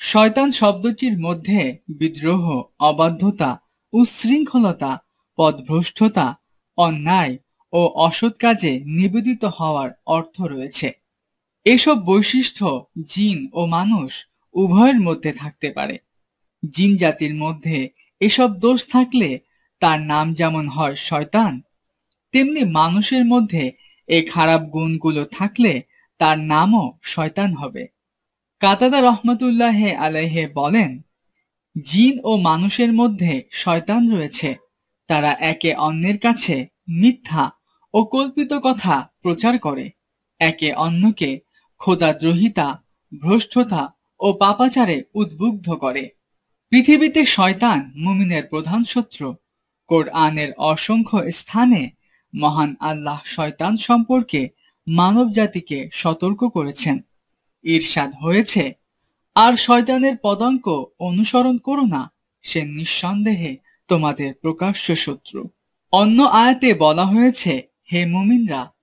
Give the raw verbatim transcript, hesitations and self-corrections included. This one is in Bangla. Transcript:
শয়তান শব্দটির মধ্যে বিদ্রোহ, অবাধ্যতা, উচ্ছৃঙ্খলতা, পথভ্রষ্টতা, অন্যায় ও অসৎ কাজে নিবেদিত হওয়ার অর্থ রয়েছে। এসব বৈশিষ্ট্য জিন ও মানুষ উভয়ের মধ্যে থাকতে পারে। জিন জাতির মধ্যে এসব দোষ থাকলে তার নাম যেমন হয় শয়তান, তেমনি মানুষের মধ্যে এই খারাপ গুণগুলো থাকলে তার নামও শয়তান হবে। কাতাদা রহমতুল্লাহ আলাইহে বলেন, জিন ও মানুষের মধ্যে শয়তান রয়েছে। তারা একে অন্যের কাছে মিথ্যা ও কল্পিত কথা প্রচার করে, একে অন্যকে খোদাদ্রোহিতা, ভ্রষ্টতা ও পাপাচারে উদ্বুদ্ধ করে। পৃথিবীতে শয়তান মুমিনের প্রধান শত্রু। কোরআনের অসংখ্য স্থানে মহান আল্লাহ শয়তান সম্পর্কে মানব জাতিকে সতর্ক করেছেন। ইরশাদ হয়েছে, আর শয়তানের পদাঙ্ক অনুসরণ করো না, সে নিঃসন্দেহে তোমাদের প্রকাশ্য শত্রু। অন্য আয়াতে বলা হয়েছে, হে মুমিনরা,